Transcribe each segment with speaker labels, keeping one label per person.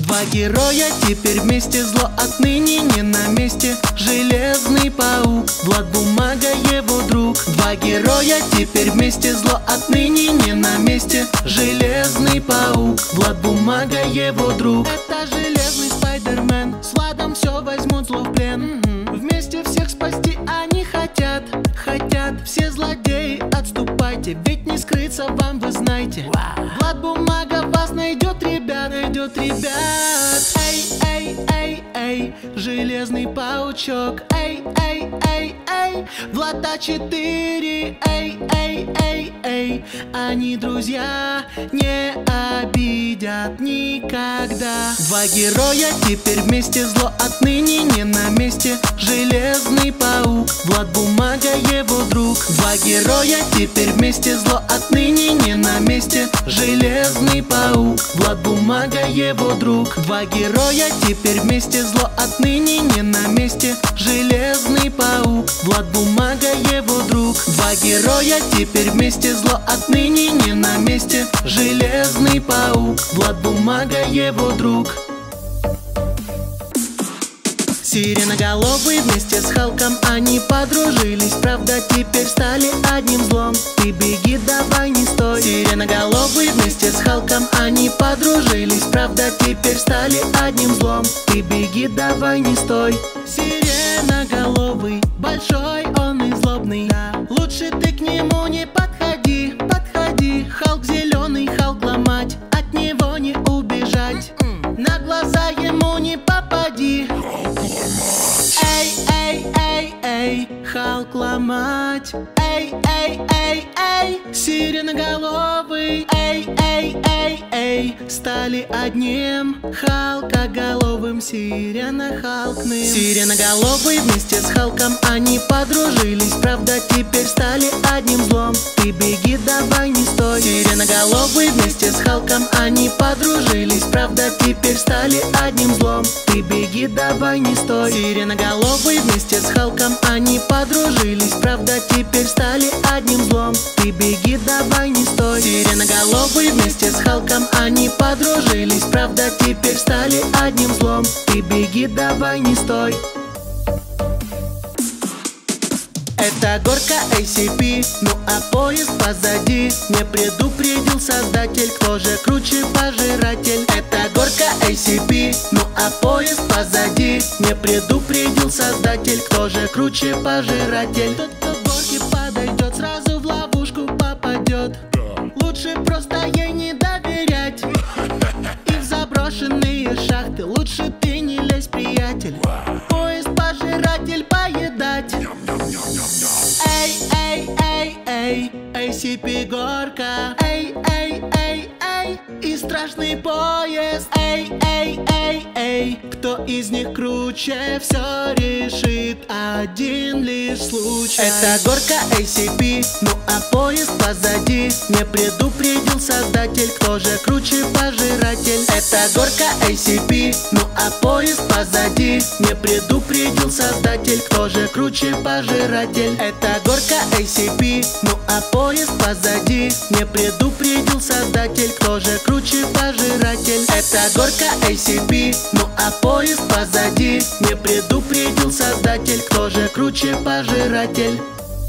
Speaker 1: Два героя теперь вместе, зло отныне не на месте. Железный паук, Влад Бумага его друг. Два героя теперь вместе, зло отныне не на месте. Железный паук, Влад Бумага его друг. Это железный Спайдермен, с Владом все возьмут зло в плен. Вместе всех спасти они хотят. Все злодеи, отступайте, ведь не скрыться вам, вы знаете. Влад Бумага вас найдет, ребят. Эй, эй, эй, эй, железный паучок. Эй, эй, эй, эй, Влад А4. Эй, эй, эй, эй, они друзья, не обидят никогда. Два героя теперь вместе, зло отныне не на месте. Железный паук, Влад Бумага его друг. Два героя теперь вместе, зло отныне не на месте. Железный паук, Влад Бумага его друг. Два героя теперь вместе, зло отныне не на месте. Железный паук, Влад Бумага его друг. Два героя теперь вместе, зло отныне не на месте. Железный паук, Влад Бумага его друг. Сиреноголовый вместе с Халком они подружились, правда теперь стали одним злом. Ты беги, давай не стой. Сиреноголовый вместе с Халком они подружились, правда теперь стали одним злом. Ты беги, давай не стой. Сиреноголовый, большой он и злобный, лучше ты к нему не подходи. Халк зеленый, Халк ломать, от него не убежать. На глаза ему не попади. Эй, эй, эй, эй, Халк ломать. Эй, эй, эй, эй, сиреноголовый. Эй, эй, эй, эй, стали одним Халкоголовым, сирено-халкным. Сиреноголовый вместе с Халком они подружились, правда теперь стали одним злом. Ты беги, давай не стой. Сиреноголовый вместе с Халком они подружились, правда теперь стали одним злом. Ты беги, давай не стой. Сиреноголовый вместе с Халком они подружились, правда теперь стали одним злом. Ты беги, давай не стой. Сиреноголовый вместе с Халком они подружились, правда теперь стали одним злом. Ты беги, давай не стой. Это горка ACP, ну а поезд позади. Не предупредил создатель, кто же круче пожиратель. Это горка ACP, ну а поезд позади. Не предупредил создатель, кто же круче пожиратель. Тот, кто к горке подойдет, сразу в ловушку попадет. Лучше просто ей не доверять. И в заброшенные шахты лучше ты не лезь, приятель. Поезд пожиратель поедать. Эй, эй, эй, эй, ACP горка. Эй, эй, эй, эй, и страшный поезд. Эй, эй, эй, эй, кто из них круче, все решит один лишь случай. Это горка ACP, ну а поезд позади. Не предупредил создатель, кто же круче пожиратель. Это горка ACP, ну а поезд позади. Не предупредил создатель, кто же круче пожиратель. Это горка ACP, ну а поезд позади. Не предупредил создатель, кто же круче пожиратель. Это горка ACP, ну а поезд позади. Не предупредил создатель, кто же круче пожиратель.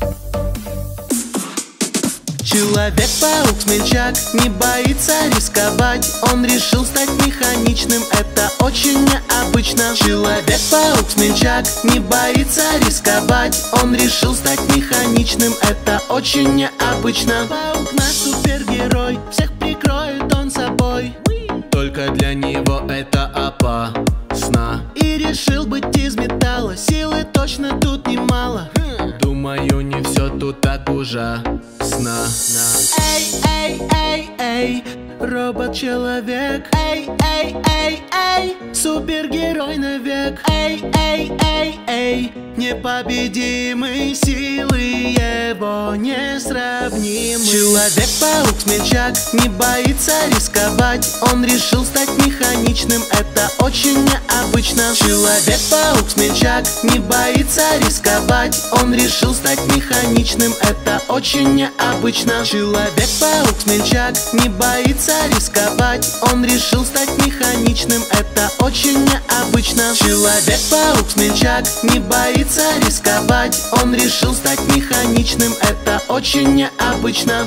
Speaker 1: Человек-паук-смельчак не боится рисковать. Он решил стать механичным, это очень необычно. Человек-паук-смельчак не боится рисковать. Он решил стать механичным, это очень необычно. Паук наш супергерой, всех прикроет он собой. Только для него это опасно. И решил быть из металла, силы точно тут немало. Думаю, не все тут так ужасно. Эй, эй, эй, эй, робот-человек. Эй, эй, эй, эй, супергерой навек. Эй, эй, эй, эй, непобедимый, силы его несравнимы. Человек-паук-смельчак не боится рисковать. Он решил стать механичным, это очень необычно. Человек-паук-смельчак не боится рисковать. Он решил стать механичным, это очень необычно. Человек-паук-смельчак не боится боится рисковать, он решил стать механичным, это очень необычно. Человек-паук смельчак не боится рисковать, он решил стать механичным, это очень необычно.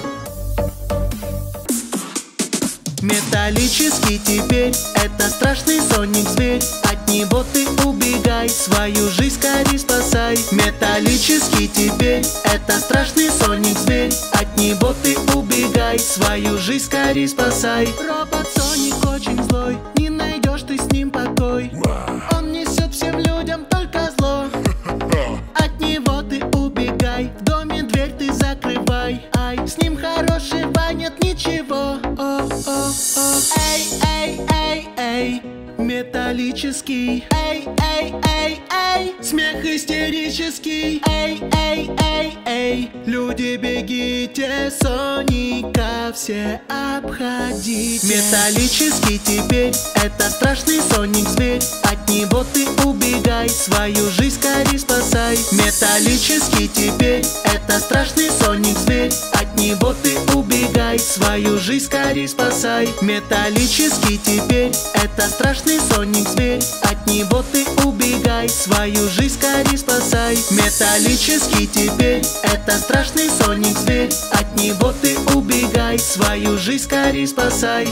Speaker 1: Металлический теперь это страшный Соник-зверь, от него ты убегай, свою жизнь скорей спасай. Металлический теперь это страшный Соник-зверь, от него ты убегай, свою жизнь скорей спасай. Робот Соник очень злой, не найдешь ты с ним покой, он несет всем людям только зло. От него ты убегай, в доме дверь ты закрывай, ай, с ним хорошего нет ничего. Эй, эй, эй, эй, металлический. Эй, эй, эй, эй, смех истерический. Эй, эй, эй, эй, люди, бегите, Соника все обходите. Металлический теперь это страшный Соник-зверь, от него ты убегай, свою жизнь скорей спасай. Металлический теперь это страшный Соник-зверь, от него ты убегай, свою жизнь скорей спасай. Металлический теперь это страшный Соник-зверь, от него ты убегай, свою жизнь скорей спасай. Металлический теперь это страшный Соник-зверь, от него ты убегай, свою жизнь скорей спасай.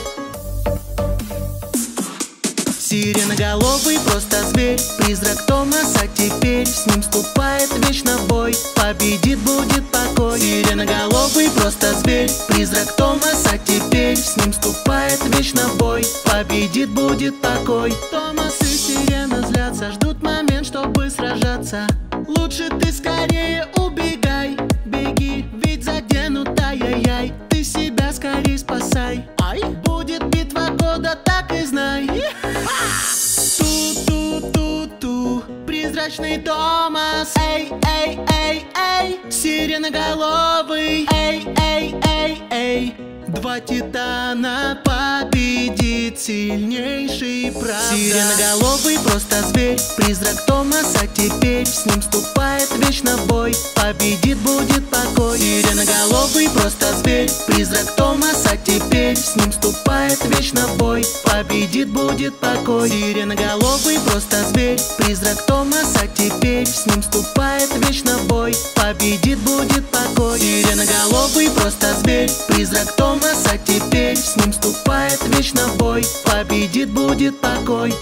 Speaker 1: Сиреноголовый просто зверь, призрак Томаса теперь, с ним вступает вечно в бой, победит будет покой. Сиреноголовый просто зверь, призрак Томаса теперь, с ним вступает вечно в бой, победит будет покой. Томас и Сирена злятся, ждут момент, чтобы сражаться. Лучше ты скорее убегай, беги, ведь заденут, ай-яй-яй, ты себя скорее спасай. Ай, будет битва года, так и знай. Ту-ту-ту-ту, призрачный Томас. Эй, эй, эй, эй, сиреноголовый. Эй, эй, эй, эй, два титана, победит сильнейший, правда. Сиреноголовый просто зверь, призрак Томаса теперь, с ним вступает вечно в бой, победит будет покой. Сиреноголовый просто зверь, призрак Томаса теперь, с ним вступает вечно в бой, победит будет покой. Сиреноголовый просто зверь, призрак Томаса теперь, с ним вступает вечно в бой, победит будет покой. Сиреноголовый просто зверь, призрак Томаса теперь, с ним вступает вечно в бой, победит будет покой.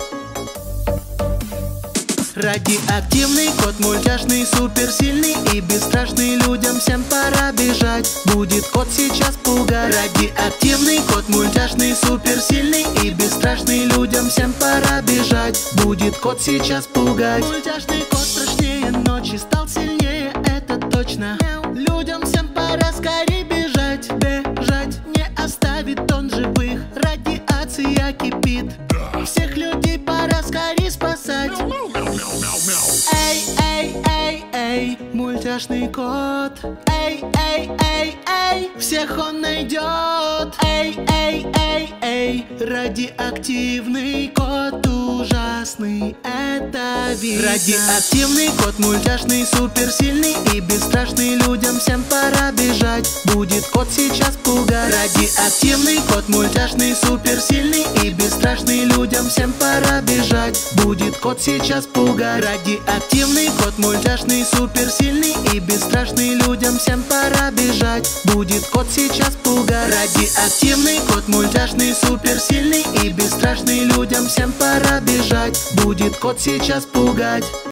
Speaker 1: Радиоактивный кот мультяшный, суперсильный и бесстрашный, людям всем пора бежать, будет кот сейчас пугать. Радиоактивный кот мультяшный, суперсильный и бесстрашный, людям всем пора бежать, будет кот сейчас пугать. Мультяшный кот страшнее ночи, стал сильнее, это точно. Людям всем пора скорее бежать, бежать, не оставит он живых, радиация кипит, всех людей пора скорее спасать. Эй, эй, эй, эй, мультяшный кот. Эй, эй, эй, эй, всех он найдет. Эй, эй, эй, эй, радиоактивный кот ужасный, это видно. Радиоактивный кот мультяшный, суперсильный и бесстрашный, людям всем пора бежать, будет кот сейчас пугать. Радиоактивный кот мультяшный, суперсильный и бесстрашный, людям всем пора бежать, будет кот сейчас пугать. Радиоактивный кот мультяшный, суперсильный и бесстрашный, людям всем пора бежать, будет кот сейчас пугать. Радиоактивный кот мультяшный, суперсильный и бесстрашный, людям всем пора бежать, будет кот сейчас пугать.